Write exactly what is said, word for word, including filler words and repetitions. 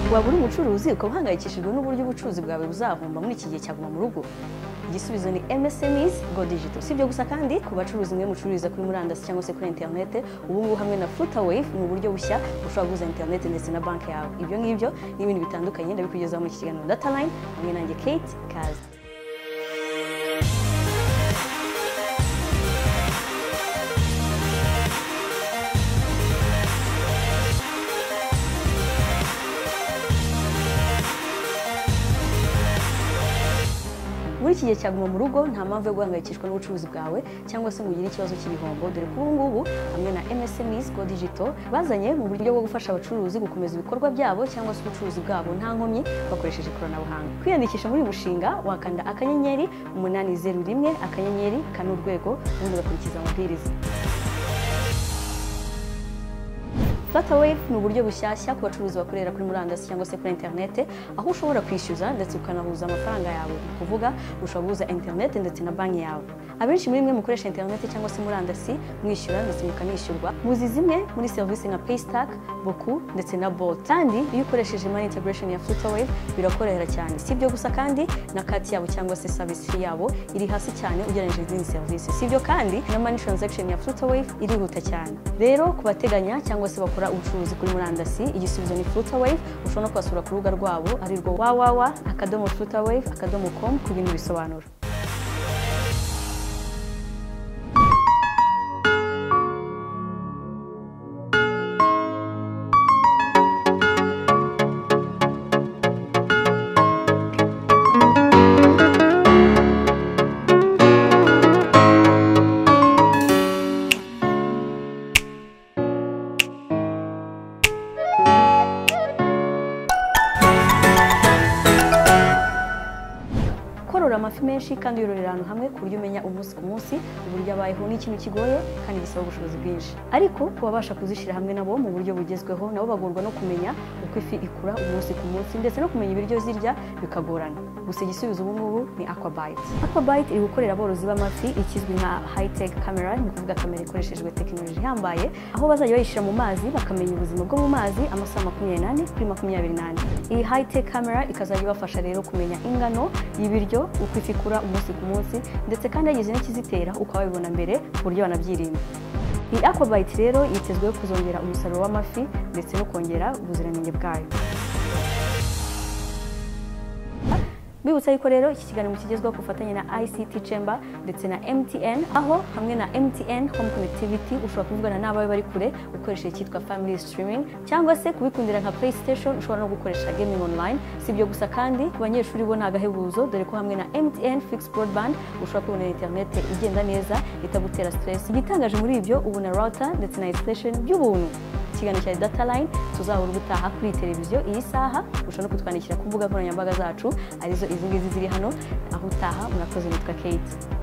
waba uri umucuruzi ukaba uhangayikishijwe n'uburyo ubucuruzi bwawe buzavumba muri iki gihe cyaguma mu rugo? Igisubizo ni M S M Es Go Digital. Si ibyo gusa kandi ku bacuruzi mwe mucururiza kuri murandasi cyangwa se kuri internet, ubu ngubu hamwe na FlutterWave mu buryo bushya ushobora guza internet ndetse na banki yawe. Ibyo ngibyo n'ibindi bitandukanye ndabikugezaho muri iki kiganiro DATALINE hamwe nanjye Kate Kazi. Muri iki gihe cyaguma mu rugo nta mpamvu yo guhangayikishwa n'ubucuruzi bwawe cyangwa se ngo ugire ikibazo cy'ibihombo, dore ko ubu ngubu hamwe na M S M Es Go Digital bazanye mu buryo bwo gufasha abacuruzi gukomeza ibikorwa byabo cyangwa se ubucuruzi bwabo nta nkomyi bakoresheje ikoranabuhanga. Kwiyandikisha muri uyu mushinga wakanda akanyenyeri umunani zeru rimwe akanyenyeri kane urwego ubundi ugakurikiza amabwiriza. FlutterWave ni uburyo bushyashya ku bacuruzi bakorera kuri murandasi cyangwa se kuri internet, aho ushobora kwishyuza ndetse ukanahuza amafaranga yawe, kuvuga ushobora guhuza internet ndetse na banki yawe. Abenshi muri mwe mukoresha internet cyangwa se murandasi mwishyura ndetse mukanishyurwa muzi zimwe muri serivisi nka Paystack, Boku ndetse na Bolt. Kandi iyo ukoresheje money integration ya FlutterWave birakorohera cyane. Si ibyo gusa kandi na kati yabo cyangwa se service fee yabo iri hasi cyane ugereranyije n'izindi serivisi. Si ibyo kandi na money transaction ya FlutterWave irihuta cyane. Rero kubateganya cyangwa se bakora ubucuruzi kuri murandasi, igisubizo ni FlutterWave. Ushobora no kubasura ku rubuga rwabo ari rwo w w w akadomo flutterwave akadomo com ku bintu bisobanuro. Korora amafi menshi kandi yororera ahantu hamwe ku buryo umenya umunsi ku munsi uburyo abayeho ni ikintu kigoye kandi gisaba ubushobozi bwinshi, ariko kubabasha kuzishyira hamwe nabo mu buryo bugezweho nabo bagorwa no kumenya uko ifi ikura umunsi ku munsi ndetse no kumenya ibiryo zirya bikagorana. Gusa igisubizo ubu ngubu ni AquaByte. AquaByte iri gukorera aborozi b'amafi ikizwi nka high tech camera, ni ukuvuga kamera ikoreshejwe tekinoloji ihambaye, aho bazajya bayishyira mu mazi bakamenya ubuzima bwo mu mazi amasaha makumyabiri n'ane kuri makumyabiri n'ane. Iyi high tech camera ikazajya ibafasha rero kumenya ingano y'ibiryo, uko ifi ikura umunsi ku munsi ndetse kandi yagize n'ikizitera ukaba wabibona mbere ku buryo banabyirinda. Iyi AquaByte rero yitezweho kuzongera umusaruro w'amafi ndetse no kongera ubuziranenge bwayo. Bibutsa yuko rero iki kiganiro kigezweho ku bufatanye na I C T Chamber ndetse na M T N, aho hamwe na M T N Home Connectivity ushobora kuvugana n'abawe bari kure ukoresheje icyitwa Family Streaming, cyangwa se kubikundira nka PlayStation ushobora no gukoresha gaming online. Si ibyo gusa kandi ku banyeshuri bo nta gahebuzo, dore ko hamwe na M T N Fixed Broadband ushobora kubona internet igenda neza itagutera stress. Igitangaje muri ibyo ubu na router ndetse na installation by'ubuntu. Ikiganiro cya DATALINE tuzahura ubutaha kuri televiziyo iyi saha. Ushobora no kutwandikira ku mbuga nkoranyambaga zacu arizo izi ngizi ziri hano. Aho utaha murakoze, nitwa Kate.